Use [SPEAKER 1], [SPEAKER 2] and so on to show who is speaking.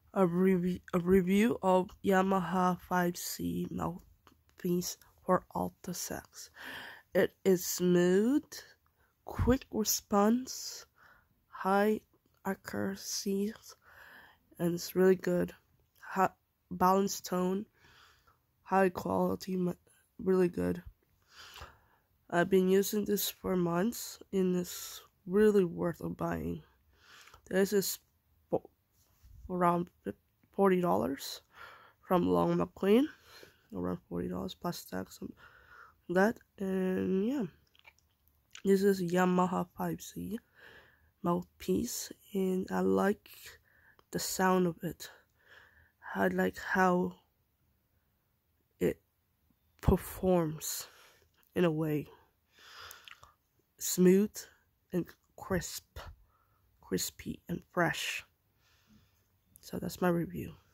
[SPEAKER 1] A review of Yamaha 5C mouthpiece for alto sax. It is smooth, quick response, high accuracy, and it's really good. Balanced tone, high quality, really good. I've been using this for months, and it's really worth buying. This is around $40 from Long McQueen, around $40 plus tax and that. And yeah, this is Yamaha 5C mouthpiece, and I like the sound of it. I like how it performs in a way, smooth and crispy and fresh. So that's my review.